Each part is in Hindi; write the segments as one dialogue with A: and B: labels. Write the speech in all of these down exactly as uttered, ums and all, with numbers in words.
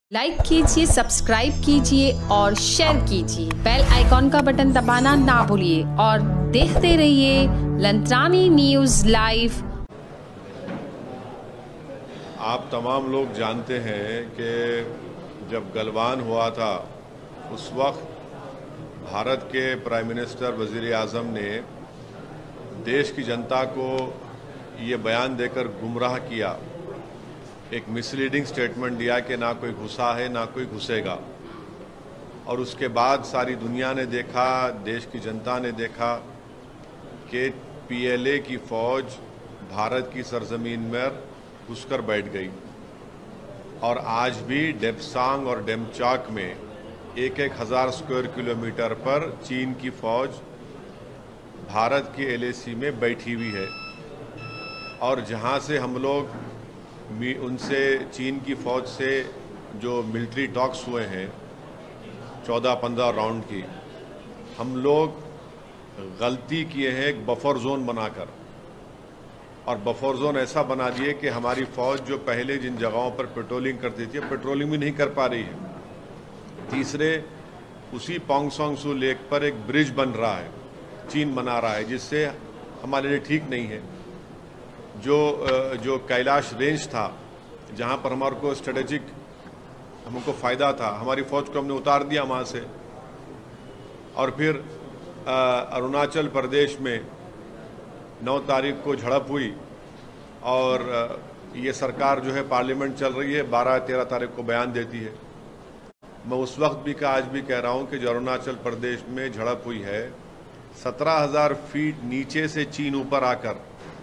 A: लाइक कीजिए, सब्सक्राइब कीजिए और शेयर कीजिए। बेल आइकॉन का बटन दबाना ना भूलिए और देखते रहिए लंत्रानी न्यूज़ लाइव।
B: आप तमाम लोग जानते हैं कि जब गलवान हुआ था उस वक्त भारत के प्राइम मिनिस्टर वज़ीर आज़म ने देश की जनता को ये बयान देकर गुमराह किया, एक मिसलीडिंग स्टेटमेंट दिया कि ना कोई घुसा है ना कोई घुसेगा। और उसके बाद सारी दुनिया ने देखा, देश की जनता ने देखा कि पीएलए की फ़ौज भारत की सरजमीन में घुसकर बैठ गई। और आज भी डेप्सांग और डेमचाक में एक एक हज़ार स्क्वायर किलोमीटर पर चीन की फ़ौज भारत की एलएसी में बैठी हुई है। और जहां से हम लोग उनसे, चीन की फ़ौज से जो मिलिट्री टॉक्स हुए हैं चौदह पंद्रह राउंड की, हम लोग गलती किए हैं एक बफर जोन बनाकर। और बफर जोन ऐसा बना दिए कि हमारी फ़ौज जो पहले जिन जगहों पर पेट्रोलिंग करती थी, पेट्रोलिंग भी नहीं कर पा रही है। तीसरे, उसी पोंगसोंग सू लेक पर एक ब्रिज बन रहा है, चीन बना रहा है, जिससे हमारे लिए ठीक नहीं है। जो जो कैलाश रेंज था, जहां पर हमारे को स्ट्रेटेजिक हमको फ़ायदा था, हमारी फ़ौज को हमने उतार दिया वहां से। और फिर अरुणाचल प्रदेश में नौ तारीख को झड़प हुई और ये सरकार जो है पार्लियामेंट चल रही है, बारह तेरह तारीख को बयान देती है। मैं उस वक्त भी का आज भी कह रहा हूं कि जो अरुणाचल प्रदेश में झड़प हुई है, सत्रह हज़ार फीट नीचे से चीन ऊपर आकर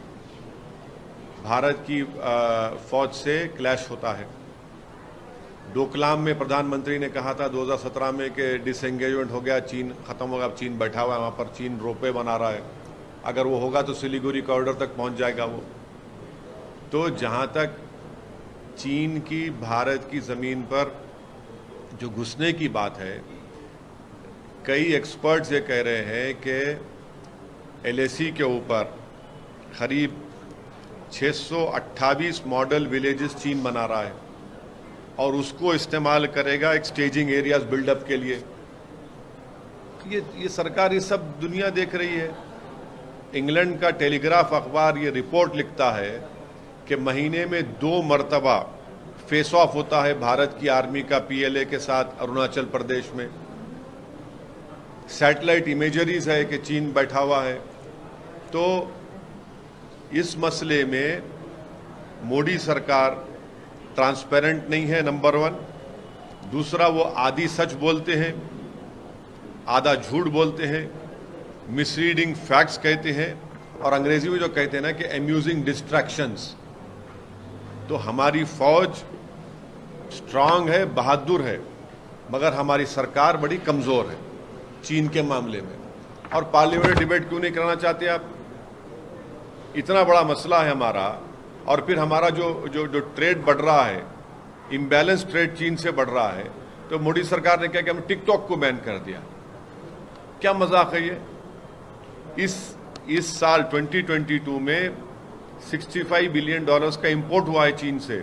B: भारत की फौज से क्लैश होता है। डोकलाम में प्रधानमंत्री ने कहा था दो हज़ार सत्रह में कि डिसएंगेजमेंट हो गया, चीन खत्म होगा, अब चीन बैठा हुआ है वहाँ पर, चीन रोपवे बना रहा है, अगर वो होगा तो सिलीगुड़ी कॉरिडोर तक पहुँच जाएगा वो। तो जहाँ तक चीन की भारत की ज़मीन पर जो घुसने की बात है, कई एक्सपर्ट्स ये कह रहे हैं कि एलएसी के ऊपर करीब छह सौ अट्ठाईस मॉडल विलेजेस चीन बना रहा है और उसको इस्तेमाल करेगा एक स्टेजिंग एरियाज बिल्डअप के लिए। ये ये सरकार ये सब दुनिया देख रही है। इंग्लैंड का टेलीग्राफ अखबार ये रिपोर्ट लिखता है कि महीने में दो मरतबा फेस ऑफ होता है भारत की आर्मी का पीएलए के साथ अरुणाचल प्रदेश में। सैटेलाइट इमेजरीज है कि चीन बैठा हुआ है। तो इस मसले में मोदी सरकार ट्रांसपेरेंट नहीं है, नंबर वन। दूसरा, वो आधी सच बोलते हैं, आधा झूठ बोलते हैं, मिसरीडिंग फैक्ट्स कहते हैं, और अंग्रेजी में जो कहते हैं ना कि अम्यूजिंग डिस्ट्रैक्शंस। तो हमारी फौज स्ट्रांग है, बहादुर है, मगर हमारी सरकार बड़ी कमज़ोर है चीन के मामले में। और पार्लियामेंट डिबेट क्यों नहीं कराना चाहते आप? इतना बड़ा मसला है हमारा। और फिर हमारा जो जो जो ट्रेड बढ़ रहा है, इम्बैलेंस ट्रेड चीन से बढ़ रहा है, तो मोदी सरकार ने क्या कि हम टिकटॉक को बैन कर दिया। क्या मजाक है ये? इस इस साल दो हज़ार बाईस में पैंसठ बिलियन डॉलर्स का इंपोर्ट हुआ है चीन से।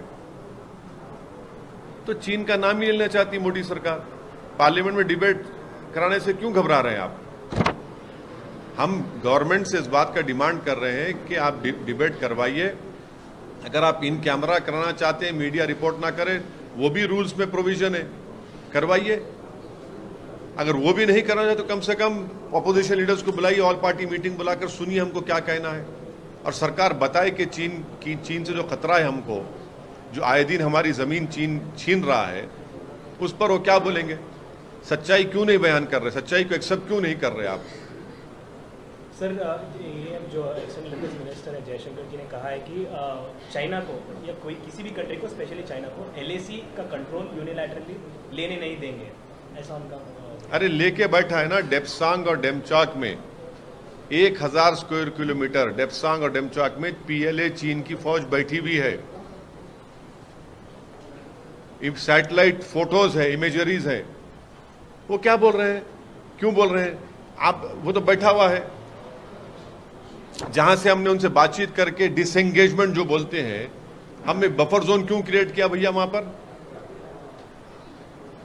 B: तो चीन का नाम ही लेना चाहती मोदी सरकार। पार्लियामेंट में डिबेट कराने से क्यों घबरा रहे हैं आप? हम गवर्नमेंट से इस बात का डिमांड कर रहे हैं कि आप डिबेट करवाइए। अगर आप इन कैमरा कराना चाहते हैं, मीडिया रिपोर्ट ना करे, वो भी रूल्स में प्रोविजन है, करवाइए। अगर वो भी नहीं करना है तो कम से कम अपोजिशन लीडर्स को बुलाइए, ऑल पार्टी मीटिंग बुलाकर सुनिए हमको क्या कहना है, और सरकार बताए कि चीन की चीन से जो खतरा है हमको, जो आए दिन हमारी ज़मीन चीन छीन रहा है, उस पर वो क्या बोलेंगे। सच्चाई क्यों नहीं बयान कर रहे, सच्चाई को एक्सेप्ट क्यों नहीं कर रहे आप?
C: सर, ये जो एक्शन डिफेंस मिनिस्टर है जयशंकर जी ने कहा है कि चाइना को या कोई किसी भी कंट्री को, स्पेशली चाइना को, एलएसी का कंट्रोल यूनिलैटरली लेने नहीं देंगे, ऐसा उनका।
B: अरे लेके बैठा है ना, डेप्सांग और डेमचाक में एक हजार स्क्वायर किलोमीटर, डेप्सांग और डेमचाक में पीएलए चीन की फौज बैठी हुई है। सैटेलाइट फोटोज है, इमेजरीज है। वो क्या बोल रहे हैं, क्यों बोल रहे हैं आप? वो तो बैठा हुआ है। जहां से हमने उनसे बातचीत करके डिसएंगेजमेंट जो बोलते हैं, हमने बफर जोन क्यों क्रिएट किया भैया वहां पर?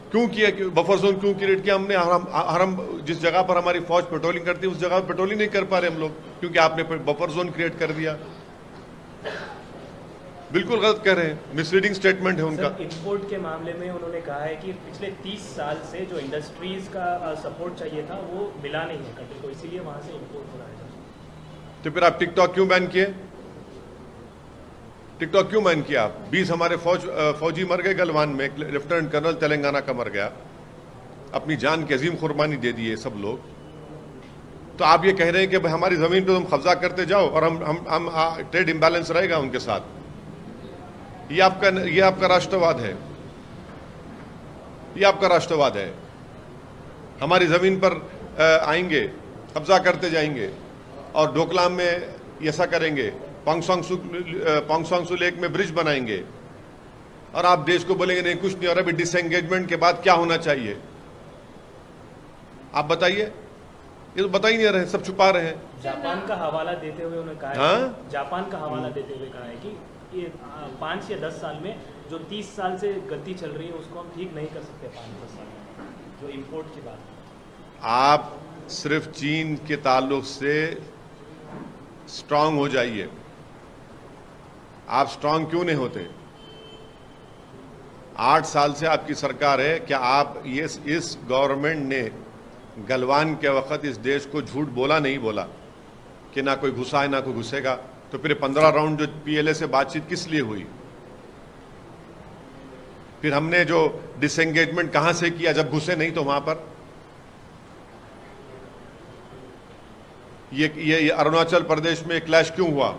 B: क्यों किया, बफर जोन क्यों क्रिएट किया हमने? हम, हम जिस जगह पर हमारी फौज पेट्रोलिंग करती है उस जगह पर पेट्रोलिंग नहीं कर पा रहे हम लोग, क्योंकि आपने बफर जोन क्रिएट कर दिया। बिल्कुल गलत कह रहे हैं, मिसलीडिंग स्टेटमेंट है उनका।
C: इंपोर्ट के मामले में उन्होंने कहा है कि पिछले तीस साल से जो इंडस्ट्रीज का सपोर्ट चाहिए था वो मिला नहीं है कंट्री को, इसीलिए वहां से इंपोर्ट हो रहा है।
B: तो फिर आप टिकटॉक क्यों बैन किए? टिकटॉक क्यों बैन किया आप? बीस हमारे फौज फौजी मर गए गलवान में, एक लेफ्टिनेंट कर्नल तेलंगाना का मर गया, अपनी जान की अजीम कुर्बानी दे दिए सब लोग। तो आप ये कह रहे हैं कि भाई हमारी जमीन पे तुम कब्जा करते जाओ और हम हम हम ट्रेड इम्बैलेंस रहेगा उनके साथ। ये आपका ये आपका राष्ट्रवाद है, ये आपका राष्ट्रवाद है। हमारी जमीन पर आएंगे, कब्जा करते जाएंगे और डोकलाम में ऐसा करेंगे, पोंगसोंग पोंगसोंग सू लेक में ब्रिज बनाएंगे और आप देश को बोलेंगे नहीं कुछ नहीं। और अभी डिसएंगेजमेंट के बाद क्या होना चाहिए आप बताइए? ये तो बता ही नहीं रहे, सब छुपा रहे हैं।
C: जापान का हवाला देते हुए उन्होंने कहा
B: हाँ?
C: है, जापान का हवाला देते हुए कहा है कि ये पाँच या दस साल में जो तीस साल से गति चल रही है उसको हम ठीक नहीं कर सकते पाँच दस साल में, जो इम्पोर्ट की बात।
B: आप सिर्फ चीन के ताल्लुक से स्ट्रांग हो जाइए। आप स्ट्रांग क्यों नहीं होते? आठ साल से आपकी सरकार है, क्या आप ये इस गवर्नमेंट ने गलवान के वक्त इस देश को झूठ बोला नहीं बोला कि ना कोई घुसा है ना कोई घुसेगा? तो फिर पंद्रह राउंड जो पीएलए से बातचीत किस लिए हुई? फिर हमने जो डिसएंगेजमेंट कहां से किया जब घुसे नहीं तो वहां पर? ये ये, ये अरुणाचल प्रदेश में क्लैश क्यों हुआ?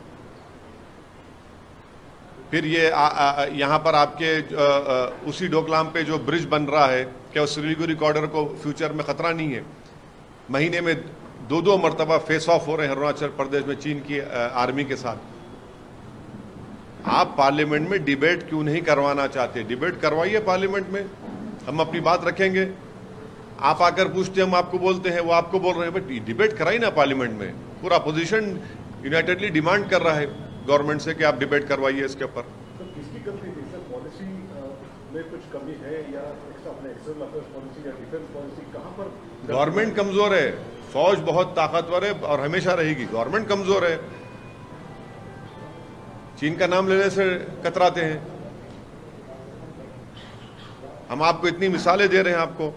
B: फिर ये यहां पर आपके आ, आ, उसी डोकलाम पे जो ब्रिज बन रहा है, क्या उस सिलीगुड़ी कॉरिडोर को फ्यूचर में खतरा नहीं है? महीने में दो दो मरतबा फेस ऑफ हो रहे हैं अरुणाचल प्रदेश में चीन की आर्मी के साथ। आप पार्लियामेंट में डिबेट क्यों नहीं करवाना चाहते? डिबेट करवाइए पार्लियामेंट में, हम अपनी बात रखेंगे। आप आकर पूछते हम आपको बोलते हैं, वो आपको बोल रहे हैं, बट डिबेट कराइए ना पार्लियामेंट में। पूरा अपोजिशन यूनाइटेडली डिमांड कर रहा है गवर्नमेंट से कि आप डिबेट करवाइए इसके ऊपर।
D: तो किसकी कमी थी सर? पॉलिसी में कुछ कमी है या अपने एक्सटर्नल अफेयर्स पॉलिसी या डिफेंस पॉलिसी कहां पर?
B: गवर्नमेंट कमजोर है, फौज बहुत ताकतवर है और हमेशा रहेगी। गवर्नमेंट कमजोर है, चीन का नाम लेने से कतराते हैं। हम आपको इतनी मिसालें दे रहे हैं आपको।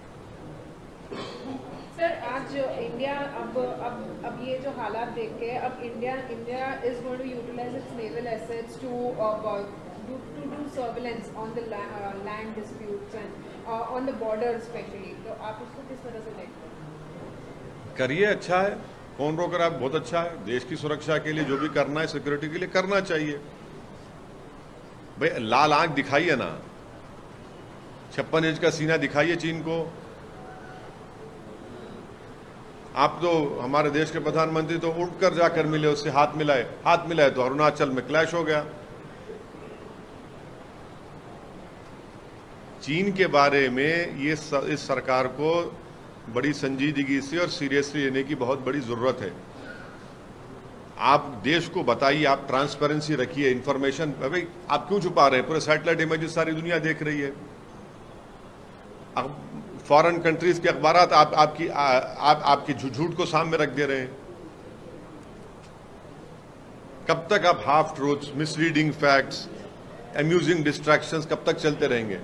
E: सर आज इंडिया अब अब अब ये जो हालात देख के अब India India is going to utilise its naval assets to to do surveillance on the land disputes and on the border specially. तो आप उसको किस तरह से देखते हैं?
B: करिए, अच्छा है, कौन रोक रहा है? बहुत अच्छा है। देश की सुरक्षा के लिए जो भी करना है, सिक्योरिटी के लिए करना चाहिए। भाई लाल आंख दिखाइए ना, छप्पन इंच का सीना दिखाइए चीन को। आप तो हमारे देश के प्रधानमंत्री तो उठकर जाकर मिले, उससे हाथ मिलाए, हाथ मिलाए तो अरुणाचल में क्लैश हो गया। चीन के बारे में ये स, इस सरकार को बड़ी संजीदगी से और सीरियसली लेने की बहुत बड़ी जरूरत है। आप देश को बताइए, आप ट्रांसपेरेंसी रखिए, इंफॉर्मेशन। भाई आप क्यों छुपा रहे हैं? पूरे सैटेलाइट इमेजेस सारी दुनिया देख रही है। अब फॉरेन कंट्रीज के अखबारात आप आपकी आ, आप आपकी झूठ को सामने रख दे रहे हैं। कब तक आप half truths, misleading facts, amusing distractions कब तक चलते रहेंगे?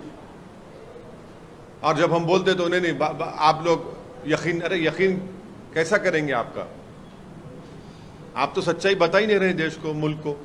B: और जब हम बोलते तो उन्हें नहीं, बा, बा, आप लोग यकीन, अरे यकीन कैसा करेंगे आपका? आप तो सच्चाई बता ही नहीं रहे देश को, मुल्क को।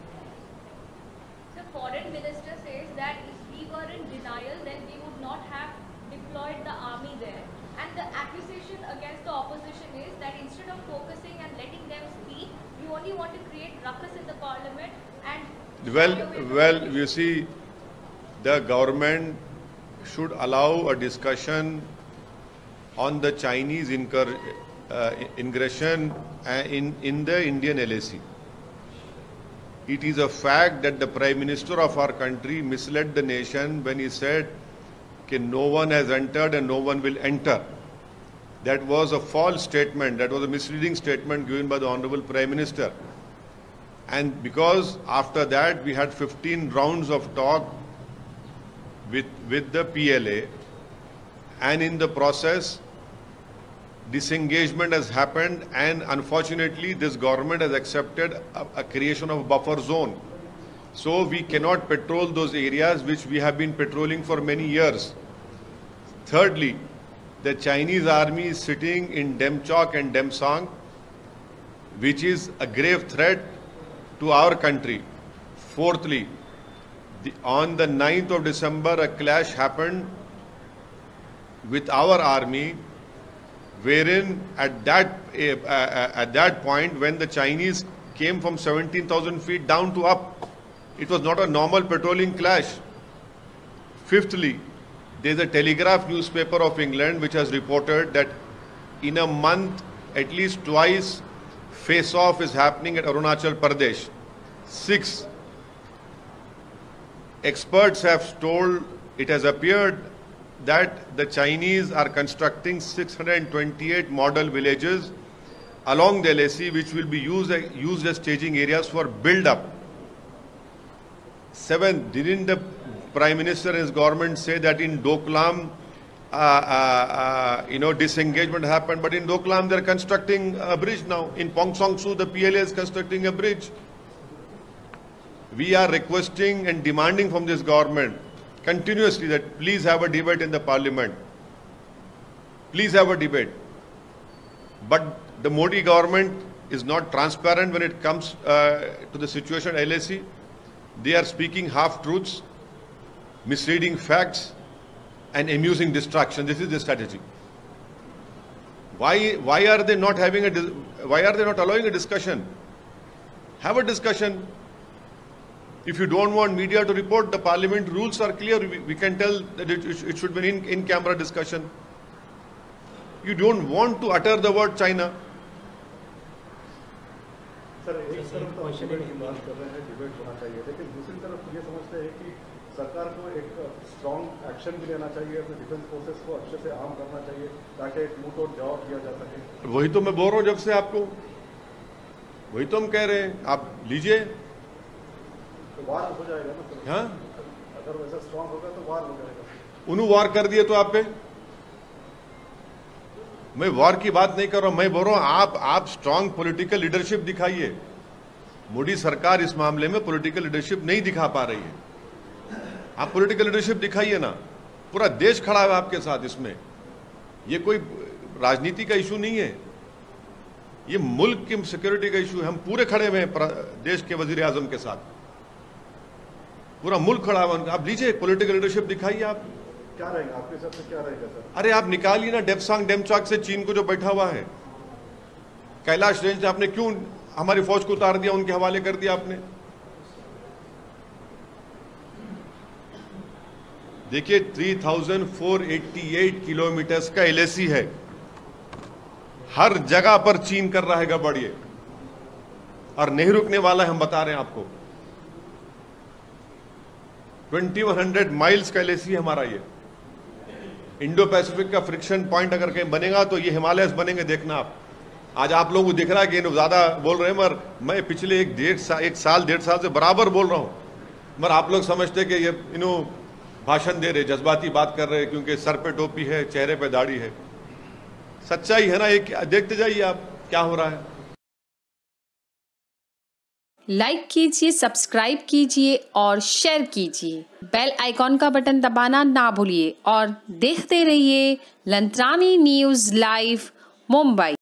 B: Well, well, you see, the government should allow a discussion on the Chinese incur, uh, ingression in, in the Indian L A C. It is a fact that the Prime Minister of our country misled the nation when he said that no one has entered and no one will enter. That was a false statement. That was a misleading statement given by the Honorable Prime Minister. And because after that we had fifteen rounds of talk with, with the P L A, and in the process, disengagement has happened, and unfortunately, this government has accepted a, a creation of a buffer zone. So we cannot patrol those areas which we have been patrolling for many years. Thirdly, the Chinese army is sitting in Demchok and Demsang, which is a grave threat to our country. Fourthly, the, on the ninth of December, a clash happened with our army, wherein at that, uh, uh, at that point, when the Chinese came from seventeen thousand feet down to up, it was not a normal patrolling clash. Fifthly, there is a Telegraph newspaper of England which has reported that in a month, at least twice, face-off is happening at Arunachal Pradesh. Six, experts have told, it has appeared that the Chinese are constructing six hundred twenty-eight model villages along the L A C, which will be used, used as staging areas for build-up. Seven, didn't the Prime Minister and his government say that in Doklam, uh, uh, uh, you know, disengagement happened, but in Doklam they're constructing a bridge now. In Pongsong Su, the P L A is constructing a bridge. We are requesting and demanding from this government continuously that please have a debate in the parliament. Please have a debate. But the Modi government is not transparent when it comes uh, to the situation at L A C. They are speaking half-truths, misleading facts, and amusing distraction. This is the strategy. Why, why are they not having a, why are they not allowing a discussion? Have a discussion. If you don't want media to report, the parliament rules are clear. We, we can tell that it, it should be an in, in-camera discussion. You don't want to utter the word China.
D: Sir एक तरफ तो डिबेट की बात कर रहे हैं, डिबेट होना चाहिए, लेकिन दूसरी तरफ ये समझते हैं कि सरकार को एक स्ट्रॉन्ग एक्शन भी लेना चाहिए, अपने डिफेंस फोर्सेस को अच्छे से आर्म करना चाहिए ताकि एक मुंह तोड़ जवाब दिया जा सके।
B: वही तो मैं बोल रहा हूँ जब से आपको, वही तो हम कह रहे हैं, आप लीजिए।
D: तो वार हो जाएगा ना सर?
B: हाँ,
D: अगर वैसा स्ट्रॉन्ग होगा तो वार हो जाएगा।
B: उन्होंने वार कर दिए तो आप पे, मैं वार की बात नहीं कर रहा हूं, मैं बोल रहा हूं आप आप स्ट्रांग पॉलिटिकल लीडरशिप दिखाइए। मोदी सरकार इस मामले में पॉलिटिकल लीडरशिप नहीं दिखा पा रही है। आप पॉलिटिकल लीडरशिप दिखाइए ना, पूरा देश खड़ा है आपके साथ इसमें। ये कोई राजनीति का इशू नहीं है, ये मुल्क की सिक्योरिटी का इशू है। हम पूरे खड़े हुए हैं देश के वजीर आजम के साथ, पूरा मुल्क खड़ा हुआ। आप लीजिए, पॉलिटिकल लीडरशिप दिखाइए। आप
D: क्या रहेगा आपके हिसाब से, क्या रहेगा सर?
B: अरे आप निकालिए ना डेप्सांग डेमचॉक से चीन को जो बैठा हुआ है। कैलाश रेंज ने आपने क्यों हमारी फौज को उतार दिया, उनके हवाले कर दिया आपने? देखिए तीन हज़ार चार सौ अट्ठासी किलोमीटर का एल ए सी है, हर जगह पर चीन कर रहा है गड़बड़ ये, और नहीं रुकने वाला है। हम बता रहे हैं आपको, इक्कीस सौ माइल्स का एल ए सी है हमारा। ये इंडो पैसिफिक का फ्रिक्शन पॉइंट अगर कहीं बनेगा तो ये हिमालयस बनेंगे, देखना आप। आज आप लोगों को दिख रहा है कि ज्यादा बोल रहे हैं, मगर मैं पिछले एक डेढ़ साल एक साल डेढ़ साल से बराबर बोल रहा हूं, मगर आप लोग समझते कि ये इन्हों भाषण दे रहे, जज्बाती बात कर रहे हैं, क्योंकि सर पे टोपी है, चेहरे पे दाढ़ी है। सच्चाई है ना, एक देखते जाइए आप क्या हो रहा है।
A: लाइक कीजिए, सब्सक्राइब कीजिए और शेयर कीजिए। बेल आइकॉन का बटन दबाना ना भूलिए और देखते रहिए लंत्रानी न्यूज़ लाइव मुंबई।